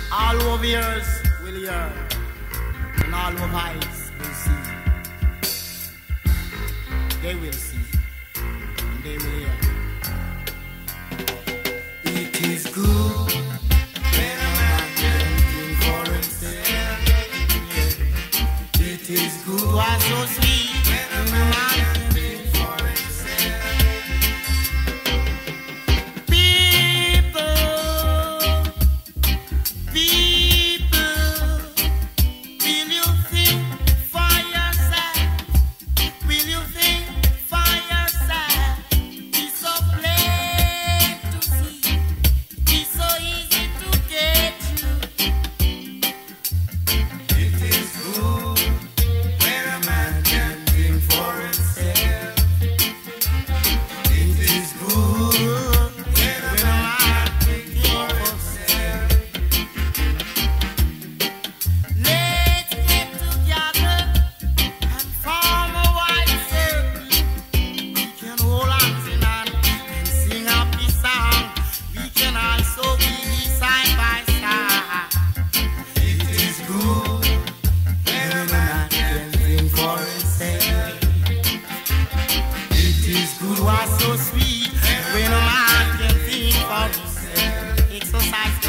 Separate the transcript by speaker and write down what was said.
Speaker 1: All over ears will hear, and all over eyes will see. They will see, and they will hear. It is good when a man can think for himself. It is good, why so sweet when a man can think for himself. So sweet when a man can think for himself. Exercise.